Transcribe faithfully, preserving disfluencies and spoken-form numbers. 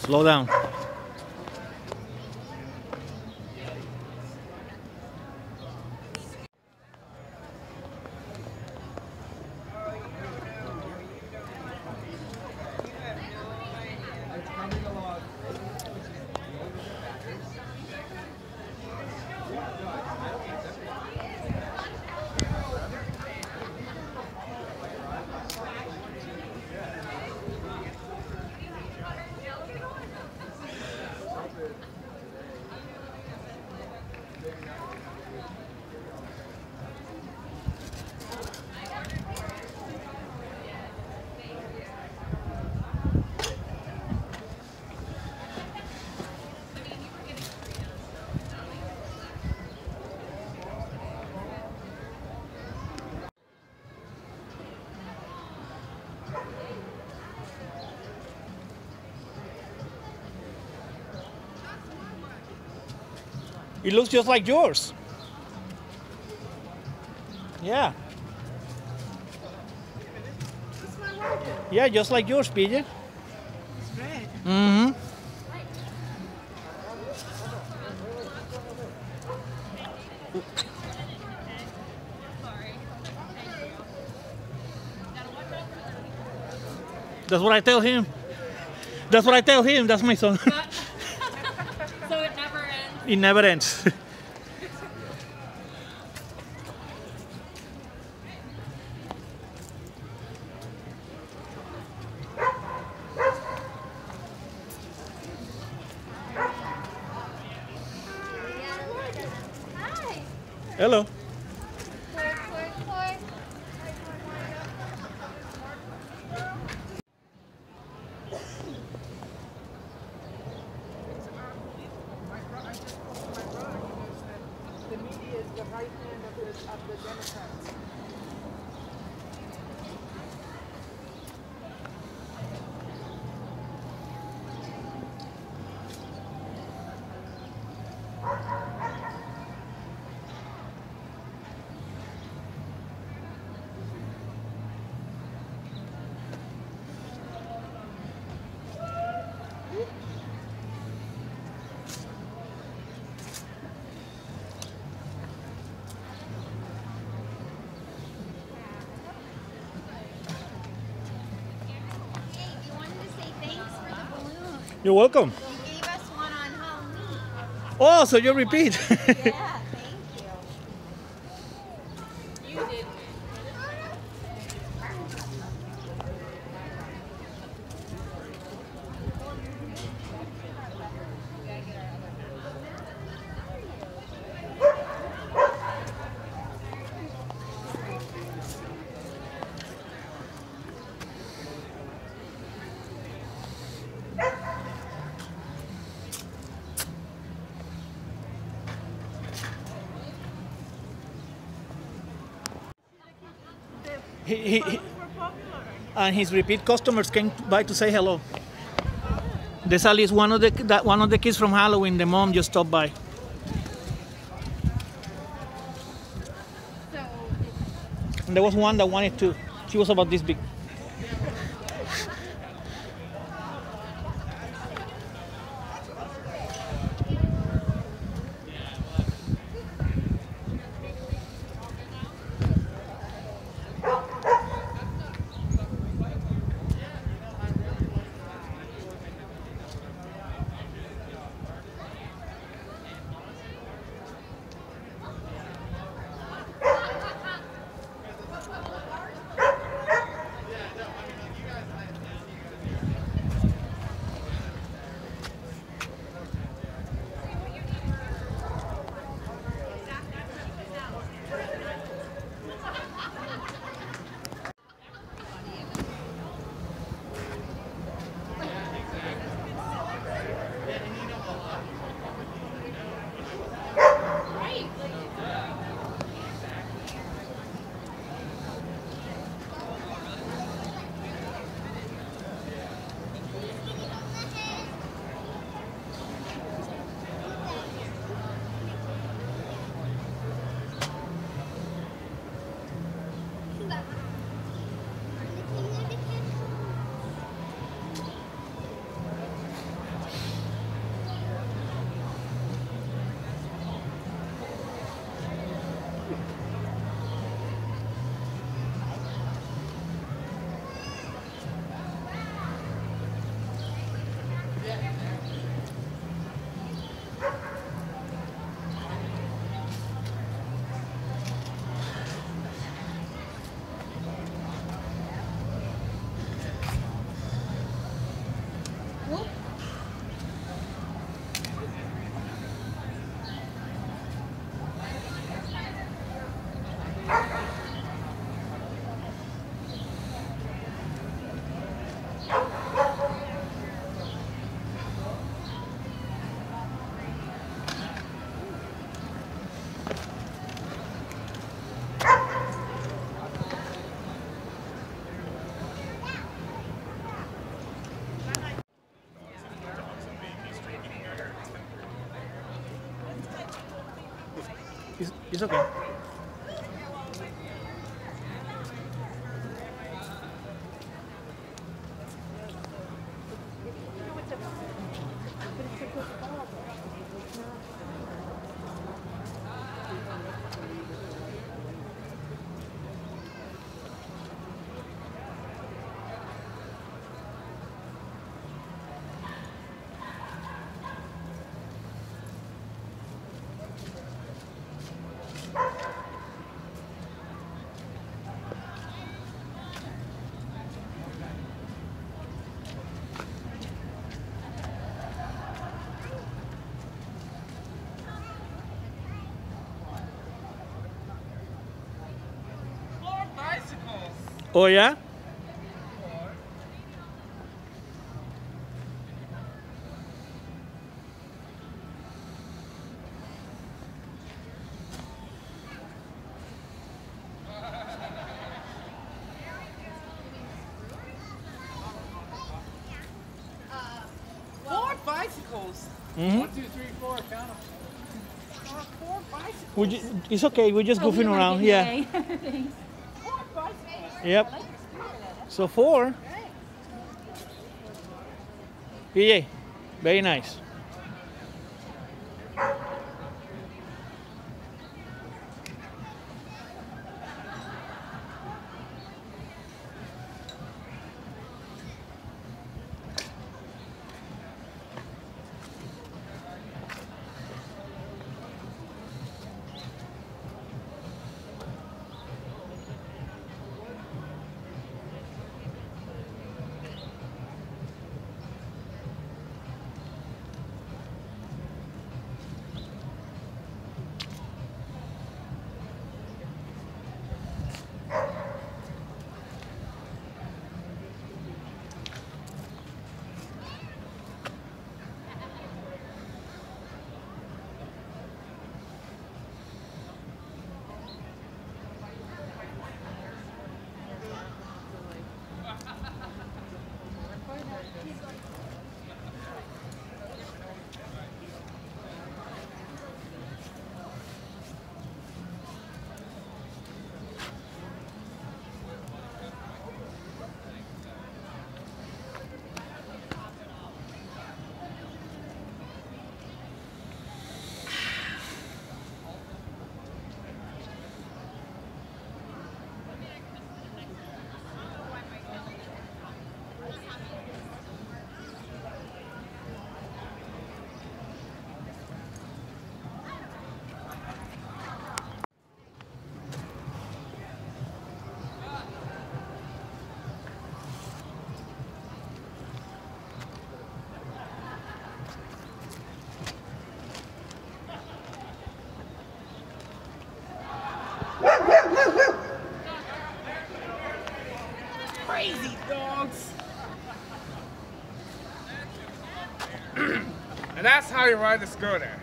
Slow down. It looks just like yours. Yeah. Yeah, just like yours, P J. It's red. Mm-hmm. That's what I tell him. That's what I tell him. That's my son. So it never ends. It never ends. Hi. Hello. Fork, fork, fork. The media is the right hand of the, of the Democrats. Hey, we wanted to say thanks for the balloon. You're welcome. You gave us one on Halloween. Oh, so you repeat. Yeah, thank you. You did. he, he, he- We're popular. and his repeat customers came by to say hello. There's at least one of the that one of the kids from Halloween. The mom just stopped by. So, And there was one that wanted to. She was about this big. It's, it's okay. Four bicycles. Oh yeah? Four bicycles. Mm-hmm. One, two, three, four. Count them. Four bicycles. We ju- it's okay. We're just Oh, we goofing don't wanna around. get Yeah. an A. Thanks. Four bicycles. Yep. So four. P J, very nice. Crazy dogs. And that's how you ride the scooter.